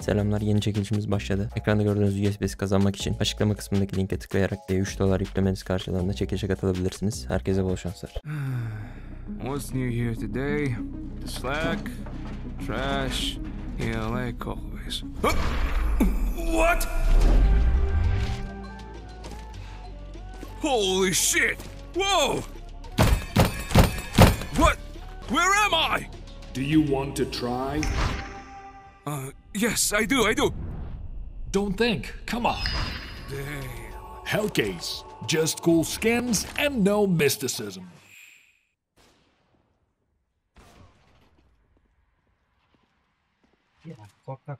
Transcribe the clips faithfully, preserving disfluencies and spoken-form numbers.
Selamlar, yeni çekilişimiz başladı. Ekranda gördüğünüz U S B'si kazanmak için açıklama kısmındaki linke tıklayarak diye üç dolar yüklemeniz karşılığında çekilişe katılabilirsiniz. Herkese bol şanslar. What's new here today? The slack, trash, yeah, like always. What? Holy shit! Whoa! What? Where am I? Do you want to try? Uh, yes, I do, I do. Don't think. Come on. Damn. Hellcase. Just cool skins and no mysticism. Ya korkak.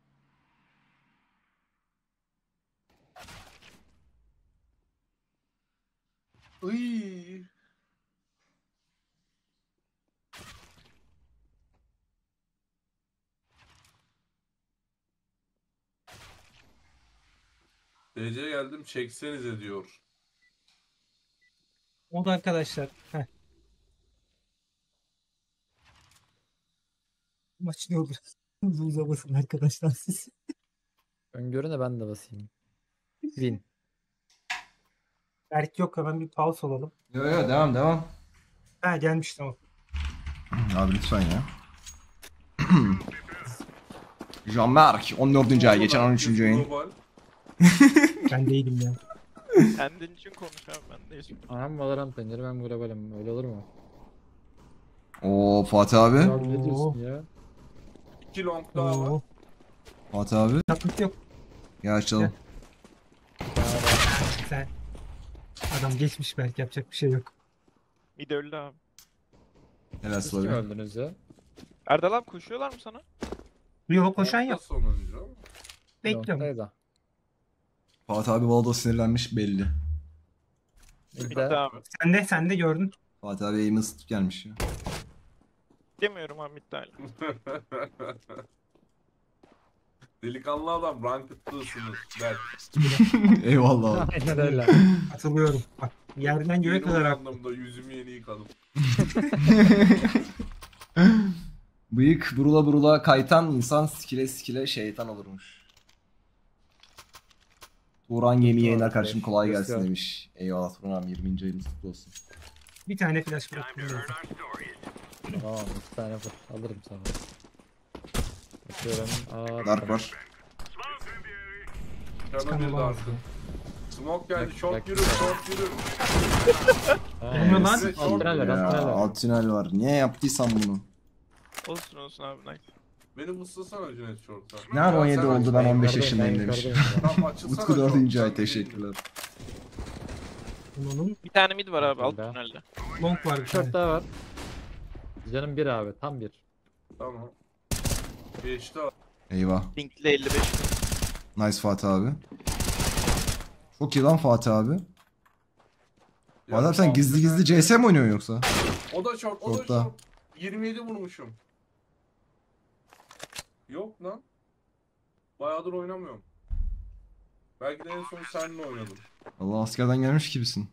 Iy. D C'ye geldim, çeksenize diyor. O da arkadaşlar. Heh. Maç ne olur? Uza basın arkadaşlar siz. Öngörü de ben de basayım. Win. Berk yok, hemen bir pause olalım. Yo yo, devam devam. Ha gelmiş, tamam. Abi lütfen ya. Jean-Marc on dördüncü ay, geçen on üçüncü ayın. Ben değilim ya. Kendin için konuş abi, ben değilim. Hem Valorant oynarım hem globalim. Öyle olur mu? Oo Fatih abi. Abi ne diyorsun ya? iki long daha var. Oo. Fatih abi. Taklit yok. Ya açalım. Sen. Adam geçmiş, belki yapacak bir şey yok. Mid öldü abi. Helal Siz kim abi. öldünüz ya? Erdal abi koşuyorlar mı sana? Yok, koşan yok. Sonuncu. Bekliyorum. Noktaydı. Fatih abi Valdo sinirlenmiş belli. Bir Hadi de abi. Sen de sen de gördün. Fatih abi aim'i ısıtıp gelmiş ya. Demiyorum abi, mid hala. Delikanlı adam ranked'lısınız der. Eyvallah abi. aynen öyle. Katılıyorum. Bak, yerden göğe Yeni kadar haklı. uyandım da yüzümü yeni yıkadım. Bıyık burula burula kaytan insan sikile sikile şeytan olurmuş. Turan yeni yayınlar kardeşim, kolay gelsin demiş. Eyvallah Turan abi, yirminci ayımız kutlu olsun. Bir tane flash bıraktım. Tamam, iki tane fır. Alırım sana. Bakıyorum. Aa, Dark var. Canı bir Çıkamam daha. abi. Smoke geldi, Bak, short bak. yürü, short yürü. Olmuyor lan. Evet, Alt short tünel ver, yürü. alt Ya, tünel ver. alt tünel var. Niye yaptıysam bunu? Olsun olsun abi, nice. Beni mıslasana Cüneyt short'a. Ne ara on yedi Sen oldu, aç. ben on beş Yukarıdayım, yaşındayım ben demiş. yukarıdayım. Tamam, açılsana Utku dördüncü short'tan, ay, bir teşekkürler. Onun Bir tane mid var abi alt Öldü. tünelde. long var bir tane. Short daha var. Canım bir abi, tam bir. Tamam. Geçti abi. Eyvah. Linkli elli beş. Nice Fatih abi. Çok iyi lan Fatih abi. Fatih abi sen gizli gizli C S mi oynuyorsun yoksa? O da short, o da Short'ta. short. yirmi yedi vurmuşum. Yok lan. Bayağıdır oynamıyorum. Belki de en son seninle oynadım. Allah, askerden gelmiş gibisin.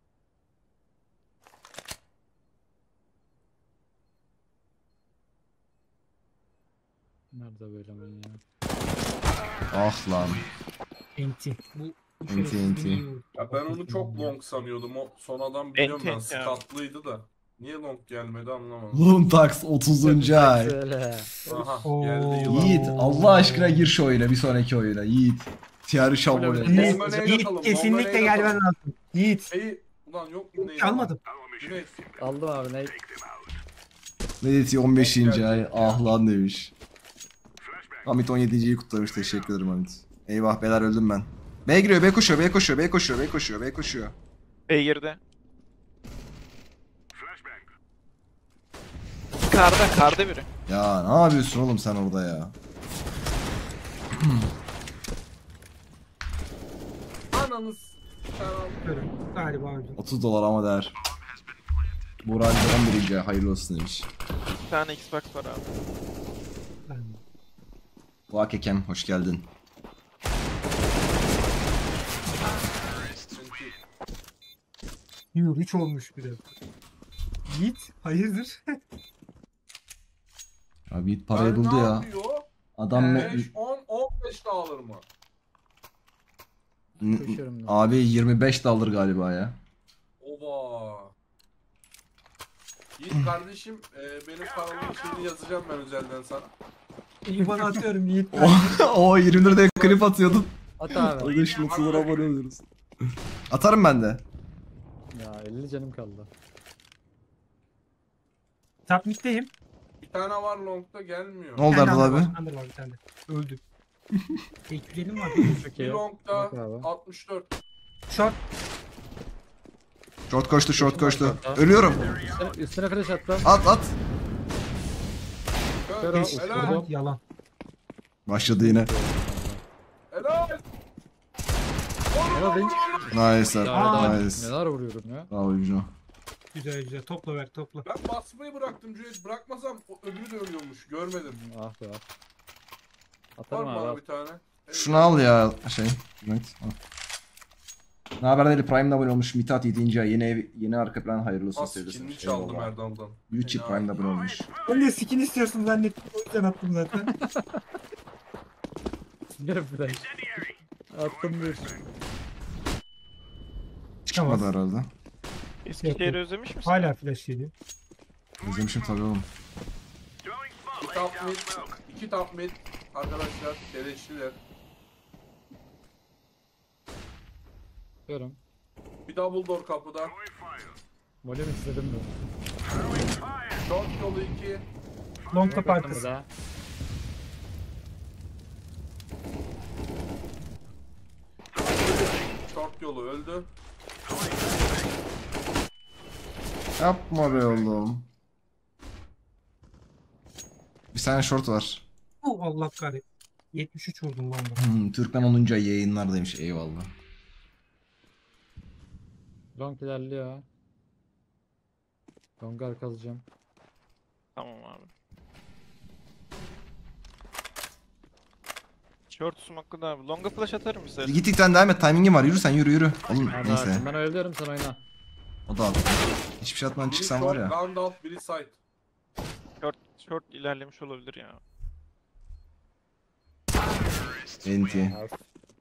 Nerede böyle ben ya? Ah lan. Enti. Bu bu Enti, şerefsiz enti. beni yiyor. Ya ben onu çok long sanıyordum. O son adam biliyorum ben, Enti ya. skatlıydı da. Niye long gelmedi anlamadım. Luntax otuzuncu ay. Şöyle. Aha Oo. geldi yılan. Yiğit Allah aşkına gir şu oyuna, bir sonraki oyuna Yiğit. Tiari şabole. Yiğit, Bomba nade Yiğit atalım, kesinlikle bomba nade gelmen atalım. lazım. Yiğit. Hey, ulan yok mu neydi? Almadım. Cüneyt. Aldım abi, ne? Nedeti on beşinci ay. Ah lan demiş. Hamit on yedinciyi kutlamış, teşekkür ederim Hamit. Eyvah beyler, öldüm ben. B giriyor, B koşuyor, B koşuyor, B koşuyor, B koşuyor, B koşuyor. B girdi. Karda, karda biri. Ya ne yapıyorsun oğlum sen orada ya? Ananız. Sen al. Görün. Galiba öldü. otuz dolar ama değer. Burak on birinci ay, hayırlı olsun demiş. Bir tane Xbox var abi. Ben Burak Ekem hoş geldin. Yürü, üç olmuş bir de. Yiğit hayırdır? Abi Yiğit parayı Ben buldu ne ya. yapıyor? Adam beş, on, beş de alır mı? N- Koşuyorum ben. Abi yirmi beş de alır galiba ya. Ova. Yiğit kardeşim e, benim kanalımın şeyini yazacağım ben özelden sana. İban'ı atıyorum Yiğit. O yirmi liraya klip atıyordun. At abi. Hadi şu mutlulara abone oluyoruz. Atarım ben de. Ya elli canım kaldı. Top mid'deyim. Bir tane var long'da gelmiyor. Ne oldu Bir tane Erdal under abi? var, under var bir tane. Öldü. E iki yüz elli mi var? Çok Bir iyi. long'da Bak abi. altmış dört. Short. Short koştu, short koştu. Hatta. Ölüyorum. Üstüne, üstüne flash attım. At at. Kör Helal. o, Helal. vurdum. Yalan. Başladı yine. Helal. Helal değil. Nice Ya daha nice. neler vuruyorum ya. Bravo Yücno. Güzel güzel. Topla ver topla. Ben basmayı bıraktım Cüneyt. Bırakmasam o öbürü de ölüyormuş. Görmedim. Ah be. Var Atarım mı bana abi. bir tane? Şunu al ya şey. Evet. Ne haber Deli Prime'da abone olmuş. Mithat yedinci ay. Yeni ev, yeni arka plan hayırlı olsun Az sevgilisi. skinini çaldım Erdal'dan. Yuchi Fena. Prime'da abone olmuş. Ben de skin istiyorsun zannettim. O yüzden attım zaten. Gel flash. Attım bir. Çıkmadı herhalde. Eskişehir'i özlemiş misin? Hala flash yedi. Özlemişim tabii oğlum. Bir top mid. İki top mid. Arkadaşlar beleşliler. Diyorum. Bir double door kapıda. Volüm istedim mi? Short yolu iki. Long top Baktım arkası. bir daha. Short yolu öldü. Yapma be oğlum. Bir tane short var. Oh, Allah kahretsin. yetmiş üç vurdum lan da. Hmm, Türkmen onuncu ay yayınlardaymış. Eyvallah. Long ilerliyor. Long arkalayacağım. Tamam abi. Short smoke'lu da abi. Long'a flash atarım istersen. Gittikten devam et. Timing'in var. Yürü sen yürü yürü. Oğlum Hadi neyse. abi, ben öldürürüm sen oyna. O da aldı. Hiçbir şey atmadan Biri çıksan var short, ya. Gandalf, biri side. Short, short ilerlemiş olabilir ya. Enti. Enti.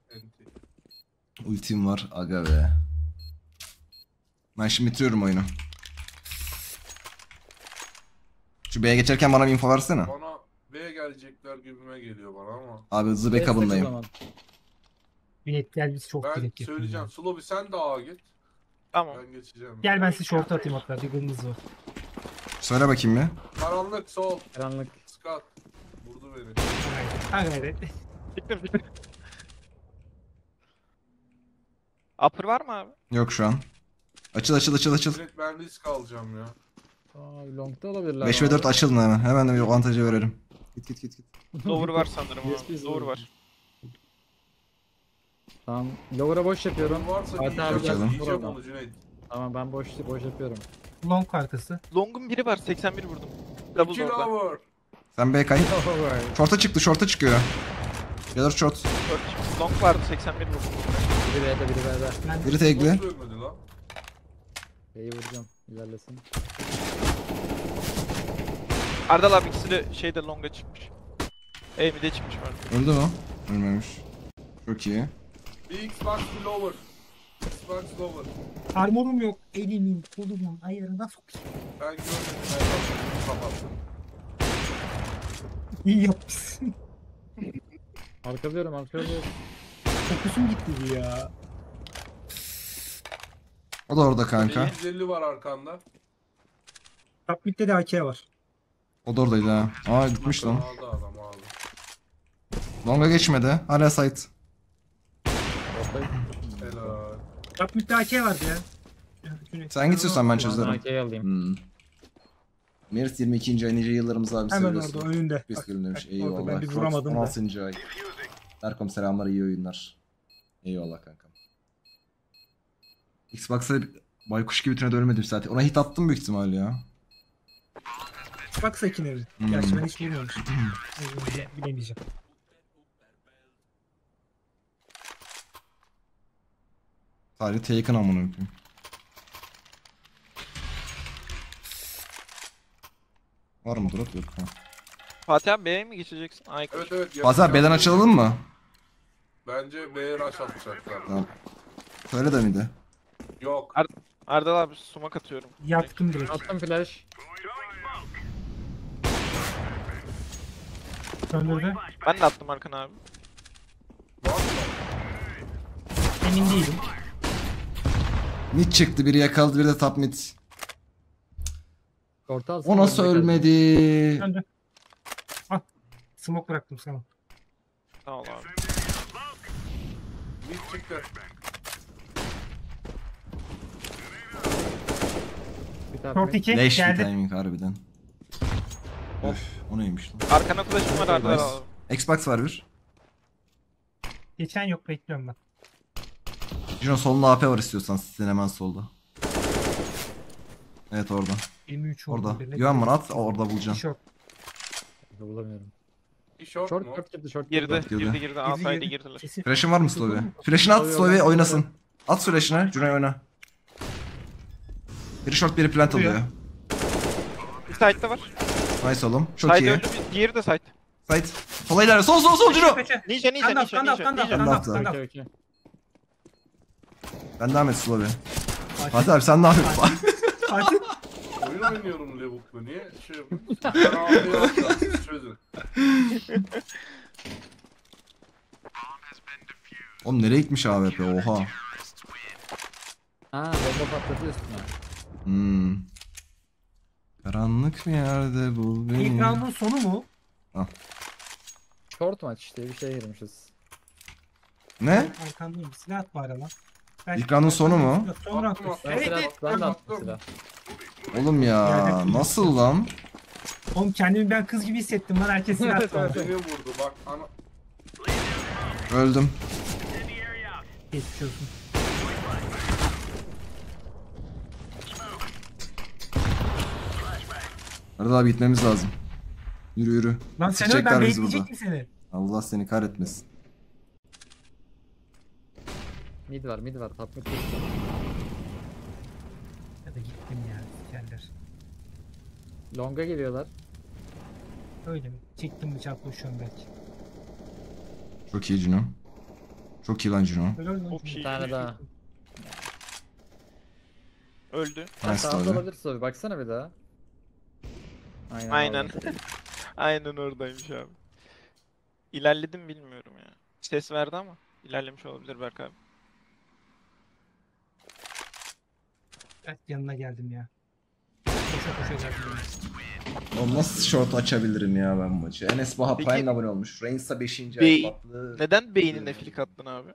Ultim var. Aga be. Ben şimdi bitiriyorum oyunu. Şu B'ye geçerken bana bir info versene. Bana B'ye gelecekler gibime geliyor bana ama. Abi hızlı Destek o backup'ındayım. zaman. Bilet gel biz çok Ben direkt söyleyeceğim. yapıyoruz. Slobi sen de A'ya git. Tamam. Ben geçeceğim. Gel ben size short atayım hatta. Bir kılımız var. Söyle bakayım bir. Karanlık sol. Karanlık. Scott. Vurdu beni. Ha gayret. Çıktım çıktım. Upper var mı abi? Yok şu an. Açıl açıl açıl açıl. Direkt ben risk alacağım ya. Aa, long'da olabilirler. beş ve dört açılın hemen. Hemen de bir avantajı verelim. Git git git git. Lower var sanırım Yes, abi. please, Lower lower. var. Tamam. Lower'a boş yapıyorum. Varsa Hadi abi, yiyeceğim, gel. yiyeceğim Burada. onu Cüneyt. Tamam ben boş boş yapıyorum. Long arkası. Long'un biri var. seksen bir vurdum. Double İki door'da. lower. Sen B kay. Short'a çıktı, short'a çıkıyor. Gelir short. Short. Long vardı. seksen bir vurdum. Biri B'de biri B'de. Ben Biri tekli. Nasıl ölmedi lan? B'yi vuracağım. İlerlesin. Ardal abi ikisi de şeyde long'a çıkmış. E mid'e çıkmış var. Öldü mü? Ölmemiş. Çok iyi. Bir Xbox bir lower. Xbox lower. armorum yok. Elimin, kolumun ayarına sokayım. Ben görmedim. Ben kapatım. kapattım. İyi yapmışsın. Arkalıyorum arkalıyorum. Fokusum gitti ya. O da orada kanka. yüz elli var arkanda. Top mid'de de A K var. O da oradaydı ha. Aa gitmiş lan. Aldı adam aldı. Long'a geçmedi. Hala site. Helal. Top mid'de A K vardı ya. Sen git istiyorsan ben Ben çözerim. A K'yi alayım. Hmm. Merit yirmi ikinci ay nice yıllarımızı abi Hemen seviyorsun. orada önünde. Biz Bak, gülüm demiş. bak, orada ben Eyvallah. bir Crocs vuramadım on da. altıncı ay. Derkom selamlar, iyi oyunlar. Eyvallah kankam. Xbox'a baykuş gibi trene dönmedim zaten. Ona hit attım büyük ihtimal ya. Bak Sakin evi. Hmm. Gerçi ben hiç bilmiyormuşum. Bilemeyeceğim. Tarih Taken amına koyayım. Var mı drop yok ha. Fatih abi B'ye mi geçeceksin? Ay Evet evet. Fatih abi B'den açılalım mı? Bence B'ye rush atacaklar. Tamam. Söyle de miydi? Yok. Erdal abi sumak atıyorum. Yaktım direkt. Attım flash. Söndürdü. Ben de attım Arkan abi. Var mı? Emin değilim. Mid çıktı, biri yakaladı, biri de top mid. Orta alsın. O nasıl önüne geldi. ölmedi? Söndü. Al. Smoke bıraktım sana. Sağ ol abi. Mid çıktı. Bir tane Short iki Leş bir geldi. timing harbiden. Öf, o neymiş lan? Arkana flash'ım var Erdal Nice. abi. Xbox var bir. Geçen yok, bekliyorum ben. Cino solunda A P var istiyorsan, sizin hemen solda. Evet orada. yirmi üç oldu. Orada. birine. Güven bana at, orada bulacaksın. Short. Bulamıyorum. Bir short, Short mu? short girdi short Girdi, girdi. Girdi. girdi, girdi. A Girdi, side'e girdi. girdiler. Kesin. Flash'ın var mı Slovi? Flash'ını at, Slovi oynasın. At flash'ını, Cino'ya oyna. Biri short, biri plant Buyur. alıyor. Bir side'de var. Nice oğlum. Çok Side iyi. öldü, bir- diğeri de side. Side. Sola ilerle. Sol sol sol Cino. Kaçı? Ninja, ninja, Stand up, ninja, stand up, ninja, stand up, ninja. stand up, Stand up. stand up. Okey okey. Ben devam et Slovi. Fatih abi sen devam et. Fatih. Oyun oynuyorum Levuk'la. Niye şey yapıyorsun? Ben abi yapacağım. Siz çözün. Oğlum nereye gitmiş A W P? Oha. Aa bomba patladı üstüne. Hmm. Karanlık bir yerde bul beni. İlk round'un sonu mu? Short maç işte bir şeye girmişiz. Ne? Arkandayım. Silah at bari lan. Ben- İlk round'un sonu mu? Son round. Attım, attım. Ben Evet, silah, evet. ben de Tamam, attım tamam. silah. Oğlum ya nasıl lan? Oğlum kendimi ben kız gibi hissettim lan. Herkes silah attı bana. Beni vurdu bak ana. Öldüm. Geçmiş olsun. Arada abi gitmemiz lazım. Yürü yürü. Lan sen öl, ben Sikecekler bizi burada. bekleyecektim seni. Allah seni kahretmesin. Mid var mid var top mid. Ya da gittim ya. Sikerler. Longa geliyorlar. Öyle mi? Çektim bıçak koşuyorum belki. Çok iyi Cino. Çok iyi lan Cino. Öyle öyle. Çok iyi. Bir tane daha. Öldü. Sen Nice sağda abi. olabilirsin abi baksana bir daha. Aynen. Aynen. abi. Aynen oradaymış abi. İlerledim bilmiyorum ya. Ses verdi ama ilerlemiş olabilir Berk abi. Evet, yanına geldim ya. Koşa koşa geldim. Oğlum nasıl short açabilirim ya ben bu maçı? Enes Baha Peki- Prime'le abone olmuş. Reigns'a beşinci Be- ay patlı. Neden beynine flik attın abi?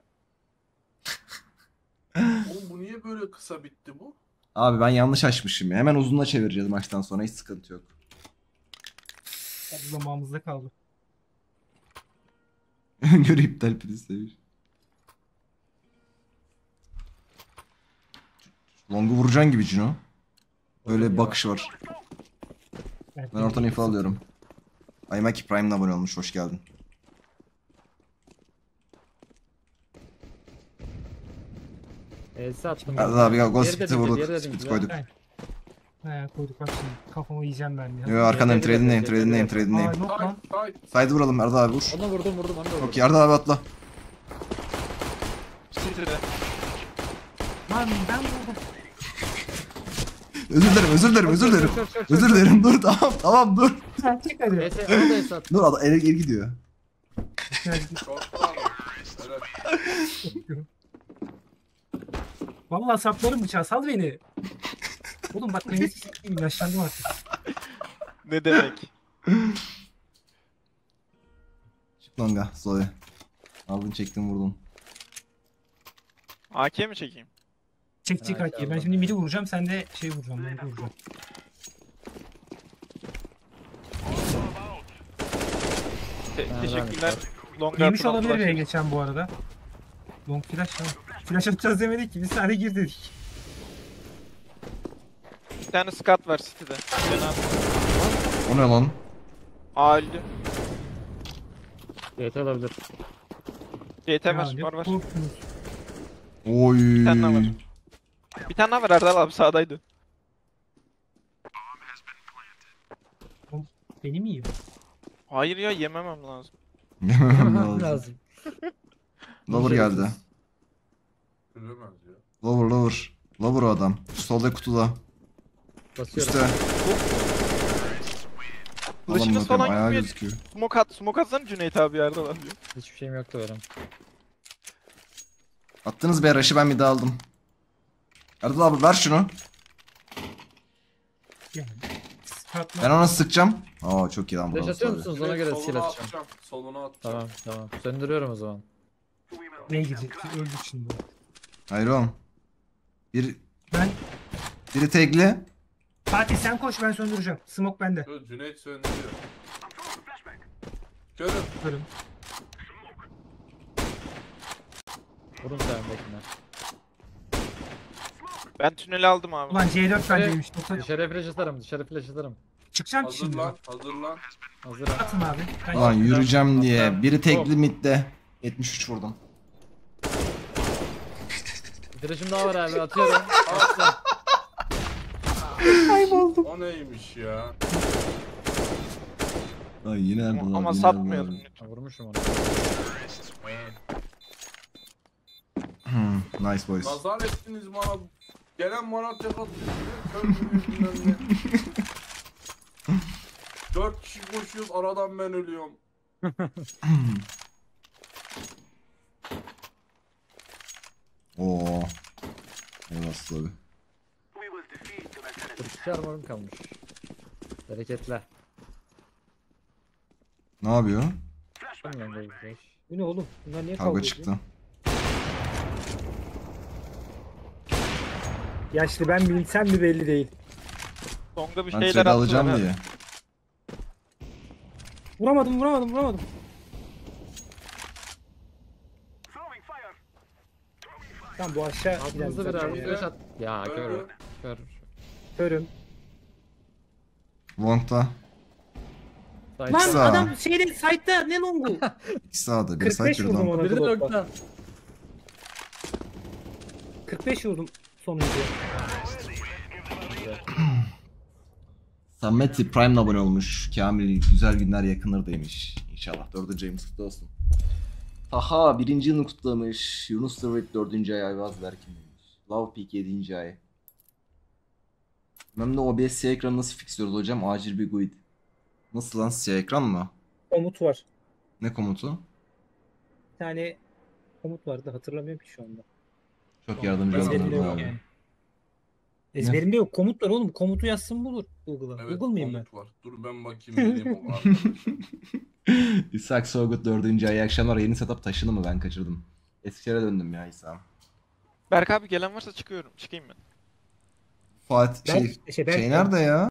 Oğlum bu niye böyle kısa bitti bu? Abi ben yanlış açmışım ya. Hemen uzunla çevireceğiz maçtan sonra, hiç sıkıntı yok. O zamanımızda kaldı. Öngörü iptal priz demiş. Long'u vuracaksın gibi Cino. Öyle bir bakış var. Evet, Ben ortadan info alıyorum. Aymaki Prime'le abone olmuş. Hoş geldin. Elsi attım. Hadi abi gel. Ghost Diğeri de Kit'e dinci, vurduk. diğeri de Spit dinci. koyduk. He koyduk bak şimdi. Kafamı yiyeceğim ben ya. Yo arkanayım. Diğeri de Trading name. dinci, Trading name. diğeri de Trading Aa name. yok lan. Side side. Side'ı vuralım. Arda abi vur. Onu vurdum vurdum onu da vurdum. Çok iyi. Arda abi atla. City'de. Lan ben vurdum. Özür dilerim. Özür dilerim. Özür dilerim. Şort, şort, şort, Özür şort. dilerim. Dur tamam. Tamam dur. Sen çık hadi. Elsi onu da elsi attım. Dur adam ele geri gidiyor. Short'ta adam. Evet. Vallahi saplarım bıçağı, sal beni. Oğlum bak ben eski sikiyim, yaşlandım artık. Ne demek? Çık longa. Zoe. Aldın çektin vurdun. A K mi çekeyim? Çek çek Ha, hakiye. Ben tamam. şimdi midi vuracağım, sen de şey vuracağım, ben vuracağım. Te- Ha, teşekkürler. Long Yemiş Guard'dan olabilir ya flash. geçen bu arada. Long flash ha. Flash atacağız demedik ki, biz sadece gir dedik. Bir tane scout var City'de. Fena. O ne lan? A öldü. C T olabilir. C T Ya, var, ne var var. korktunuz? Oy. tane daha var. Bir tane daha var Erdal abi sağdaydı. Beni mi yiyor? Hayır ya yememem lazım. Yememem lazım. Lazım. Lower geldi. Bilemez ya. Lower lower. Lower o adam. Solda kutuda. Basıyorum. Üstte. Adam Flash'ınız bakıyorum falan ayağı yok mu? gözüküyor. Smoke at, smoke atsana Cüneyt abi yerde var diyor. Hiçbir şeyim yoktu benim. Attınız be rush'ı ben bir daha aldım. Erdal abi ver şunu. Yani. Satma. Ben ona sıkacağım. Aa çok iyi lan Flash bravo atıyor abi. musunuz? Ona göre skill Soluna atacağım. atacağım. Soluna atacağım. Tamam tamam. Söndürüyorum o zaman. Neye gidecek? Öldük şimdi. Hayır oğlum. Bir, Ben biri tekli. Fatih sen koş ben söndüreceğim. Smoke bende. Şöyle Cüneyt söndürüyor. Görün. Görün. Vurun sağındakine. Ben tüneli aldım abi. Ulan C dört bendeymiş. Nota- Dışarı flash atarım. Dışarı flash atarım. Çıkacağım ki şimdi. Hazırlan. Hazırlan. Hazırım. Atın abi. Ben Ulan yürüyeceğim diye. Hatta- Biri tekli midde. yetmiş üç vurdum. Bir flash'ım daha var abi atıyorum. O neymiş ya? Ay yine Erdal abi. Ama yine satmıyordum. Erdal abi. Ha, vurmuşum onu. Evet. Hmm, nice boys. Nazar ettiniz bana. Gelen bana tek atıyor. Kör yüzünden ne? Dört kişi koşuyoruz aradan ben ölüyorum. Oo. Eyvallah abi. kırk iki armorum kalmış. Bereketle. Ne yapıyor? Tamam böyle flash. Bu ne oğlum? Bunlar niye Kavga kavga çıktı. Yaşlı ben bilsem mi belli değil. Songa bir Ben şeyler trade attılar alacağım ha. diye. Vuramadım vuramadım vuramadım. Tamam bu aşağı Altımızda bir zaten abi ya. flash at. Ya kör. Öldü. Kör. Körüm. Long'da. Side Lan Sağ. adam şeyde site'da ne longu? İki sağda. Bir kırk sağ beş bir vurdum long. ona. Biri de Glock'ta. nokta. kırk beş vurdum sonuncu. Samet'i Prime'la abone olmuş. Kamil güzel günler yakınır demiş. İnşallah dördüncü ayımız kutlu olsun. Aha birinci yılını kutlamış. Yunus Tırvik dördüncü ay Ayvaz Berkin demiş. Love Peak yedinci ay. Memle O B S siyah ekranı nasıl fixliyoruz hocam? Acil bir guide. Nasıl lan siyah ekran mı? Komut var. Ne komutu? Bir tane komut vardı hatırlamıyorum ki şu anda. Çok yardımcı Ben oldun Ezberimde yok abi. yani. Ezberimde yok. Komut var oğlum. Komutu yazsın bulur Google'a. Evet, Google mıyım ben? komut var. Dur ben bakayım geleyim o arkadaşım. İshak Sogut dördüncü ay. İyi akşamlar. Yeni setup taşıdı mı? Ben kaçırdım. Eskişehir'e döndüm ya İsa. Berk abi gelen varsa çıkıyorum. Çıkayım ben. Fatih şey, Ben- şey, ben- şey nerede ya?